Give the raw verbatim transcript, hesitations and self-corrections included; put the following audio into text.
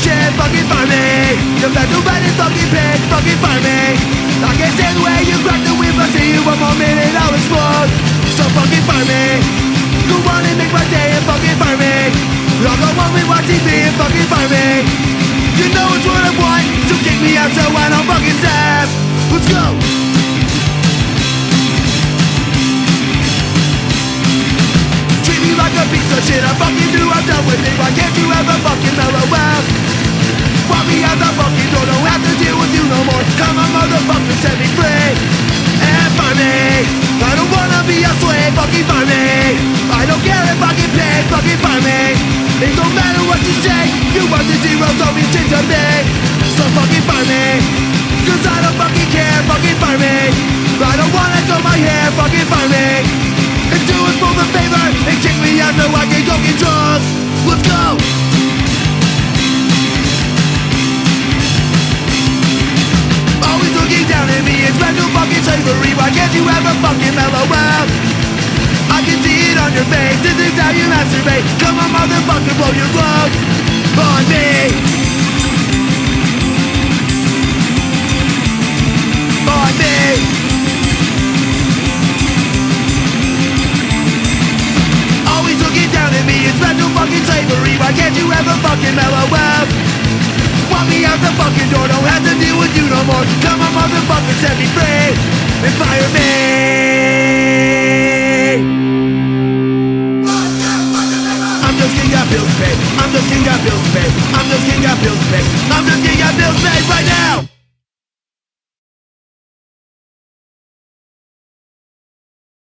shit, fucking fire me. You're back to bed and fucking pig, fucking fire me. I can't stand the way you crack the whip, I see you one more minute, I'll explode. So fucking fire me. Go on and make my day and fucking fire me. I'll go on and watch T V and fucking fire me. You know it's what I want, so kick me out so I don't fucking stop. Let's go. Treat me like a piece of shit, I fucking do, I'm done with it. Why can't you ever fucking mellow out? Walk me out the fucking door, don't have to deal with you no more. Come on motherfucker, set me free. And fire me. I don't wanna be a slave, fucking fire me. I don't care if I get paid, fucking fire me. It don't matter what you say, you want the zeros, don't be shit to me. So fucking fire me. Cause I don't fucking care, fucking fire me. I don't wanna grow my hair, fucking fire me. And do it for the favor, and kick me out so I can go get drunk. Let's go. Always looking down at me, it's mental fucking slavery. Why can't you ever fucking mellow out? I can see it on your face, this is how you masturbate. Come on motherfucker, blow your load on me. On me. Always looking down at me, it's mental fucking slavery. Why can't you ever fucking mellow out? Want me out the fucking door, don't have to deal with you no more. Come on motherfucker, set me free and fire me. I'm just king, got bills to pay. I'm just king, got bills to pay. I'm just king, got bills to pay. I'm just king, got bills to pay right now.